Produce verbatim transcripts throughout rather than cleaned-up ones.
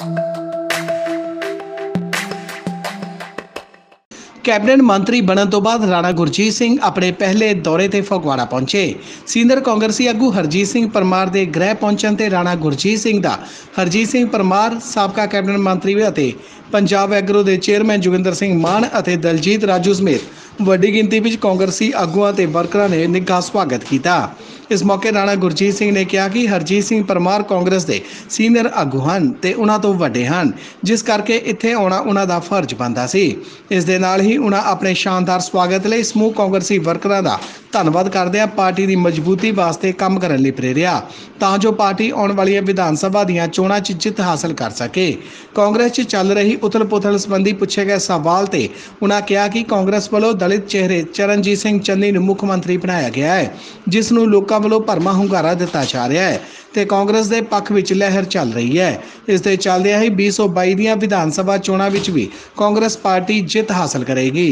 Cabinet मंत्री बनने तो बाद राणा गुरजीत सिंह अपने पहले दौरे ते फगवाड़ा पहुंचे। सीनियर कांग्रेसी आगू हरजीत सिंह परमार के गृह पहुंचण ते राणा गुरजीत सिंह दा हरजीत सिंह परमार साबका कैबिनेट मंत्री अते पंजाब एग्रो के चेयरमैन जोगिंदर सिंह मान अते दलजीत राजू समेत वड्डी गिनती में कांग्रेसी आगुआं ते वर्करां ने निੱਘਾ स्वागत किया। इस मौके राणा गुरजीत सिंह ने कहा कि हरजीत सिंह परमार कांग्रेस के सीनियर आगू हैं ते उन्हां तो वड्डे हैं, जिस करके इत्थे आउणा उन्हां दा फर्ज बनदा सी। इस दे नाल ही उन्हां अपने शानदार स्वागत लई समूह कांग्रेसी वर्करां दा धन्नवाद करदिआं पार्टी की मजबूती वास्ते काम करन लई प्रेरिया तां जो पार्टी आउण वाली विधान सभा दीआं चोणां 'च जिੱਤ हासिल कर सके। कांग्रेस 'च चल रही उथल पुथल संबंधी पूछे गए सवाल ते उन्हां कहा कि कांग्रेस वालों दलित चेहरे चरणजीत सिंह चन्नी नूं मुख मंत्री बनाया गया है, जिस नूं लोकां वालों भरमा हुंगारा दिता जा रहा है ते कांग्रेस के पक्ष विच लहर चल रही है। इस दे चलदिआं ही बीस सौ बाई दीआं विधान सभा चोणां विच भी कांग्रेस पार्टी जिੱਤ हासिल करेगी।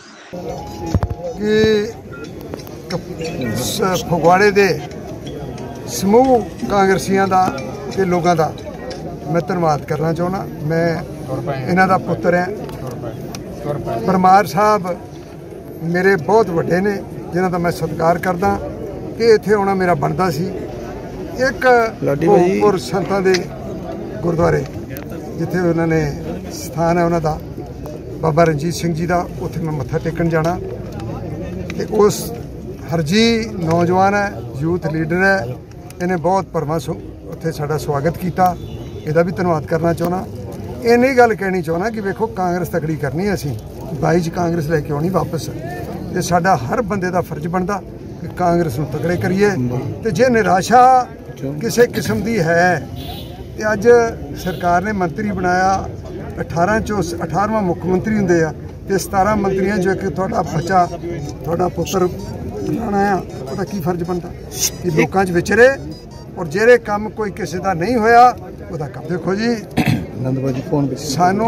फगवाड़े दे समूह कांग्रेसियां दा ते लोगों का मैं धन्नवाद करना चाहना। मैं इन्हां दा पुत्र है। परमार साहब मेरे बहुत वड्डे ने जिन्हां दा मैं सत्कार करदा कि इत्थे आउणा मेरा बनदा सी। एक भोगपुर संतां दे गुरुद्वारे जिथे उन्होंने स्थान है उन्हों दा बाबा रणजीत सिंह जी का, उत्थे मैं मत्था टेकन जाना। ते उस हरजी नौजवान है, यूथ लीडर है, इन्हें बहुत भरमा उत्थे साडा स्वागत किया। इहदा भी धन्नवाद करना चाहना। इन्नी गल कहनी चाहना कि वेखो कांग्रेस तकड़ी करनी है, असीं बाई च कांग्रेस लैके आउणी वापस। ते साडा हर बंदे दा फर्ज बनदा कि कांग्रेस नूं तगड़े करिए। ते जे निराशा किसी किस्म की है तो अज सरकार ने मंत्री बनाया, अठारह चो अठारहवां मुख मंत्री होंगे आ, तो सतारह मंत्रियों जो एक थोड़ा बच्चा थोड़ा पुत्र बनाना है, वह की फर्ज बनता कि लोगों विचरे और जेरे काम कोई किसी का नहीं होया वह काम। देखो जी सानू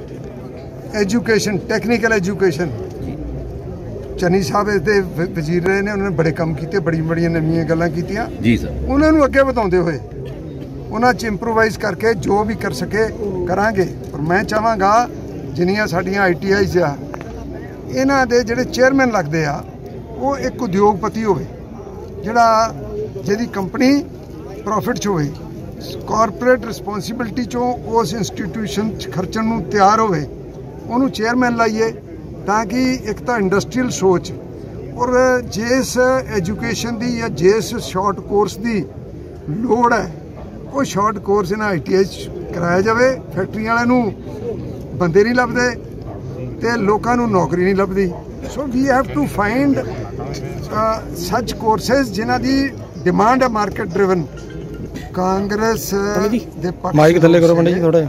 एजुकेशन टैक्नीकल एजुकेशन चन्नी साहब इसके वजीर रहे ने, उन्होंने बड़े काम किए, बड़ी बड़ी नवीं गल्लां कीतियां जी सर। उन्होंने अगे बढ़ाते हुए उन्होंने इंप्रोवाइज करके जो भी कर सके करांगे। और मैं चाहांगा जिन्नियां साडियां आई टी आईज आ इन्हां दे जिहड़े चेयरमैन लगदे आ वो एक उद्योगपति होवे जिहड़ा जिहदी कंपनी प्रॉफिट च होवे, कॉरपोरेट रिस्पोंसिबिलिटी चों उस इंस्टीट्यूशन च खर्चण नूं तैयार होवे, उहनूं चेयरमैन लाइए ताकि एक तो इंडस्ट्रीयल सोच और जिस एजुकेशन की या जिस शॉर्ट कोर्स की लोड़ है वो शॉर्ट कोर्स इन्हां आई टी आई कराया जाए। फैक्ट्री वालों बंदे नहीं लभदे ते लोकां नूं नौकरी नहीं लभदी। So we have to find such courses जिन्हां दी डिमांड है मार्केट ड्रिवन। कांग्रेस दे माइक थल्ले करो पंडित जी थोड़ा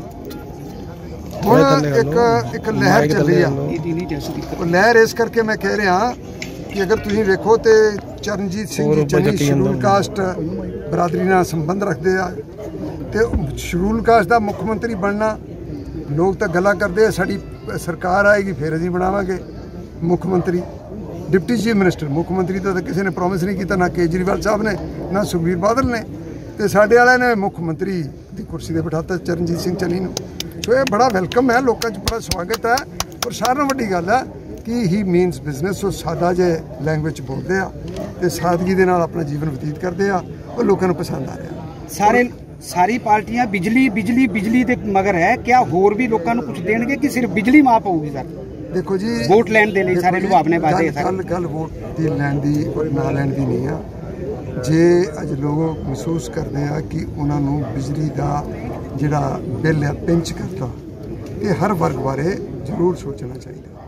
हुण एक एक लहर चल रही है। लहर इस करके मैं कह रहा कि अगर तुसीं वेखो तो चरणजीत सिंह जी चन्नी शेड्यूल कास्ट बरादरी नाल संबंध रखते हैं, तो शेड्यूल कास्ट का मुख मंत्री बनना लोग तो गल्लां करते हैं, साड़ी सरकार आएगी फिर असीं बनावांगे मुख मंत्री। डिप्टी चीफ मिनिस्टर मुख मंत्री तो किसी ने प्रॉमिस नहीं किया, ना केजरीवाल साहब ने ना सुखबीर बादल ने, तो साडे वाले ने मुख मंत्री की कुर्सी पर बिठाता चरणजीत सिंह चन्नी नूं। तो ये बड़ा वेलकम है, लोगों च बड़ा स्वागत है। और सारे वड्डी गल है कि ही मीनस बिजनेस, वो सादा जे लैंग्वेज बोलते हैं तो सादगी दे नाल अपना जीवन व्यतीत करते हैं और लोगों को पसंद आ रहा। सारे सारी पार्टियां बिजली बिजली बिजली दे मगर है, क्या होर भी लोगों को कुछ देंगे कि सिर्फ बिजली माफ होगी सर? देखो जी वोट लैन दे लई सारे लुभावने वादे गल गल वोट दी लैन दी और ना लैन दी नहीं है। जे अज लोग महसूस करते हैं कि उन्होंने बिजली का जिहड़ा बिल है पिंच करता, तो हर वर्ग बारे जरूर सोचना चाहिए।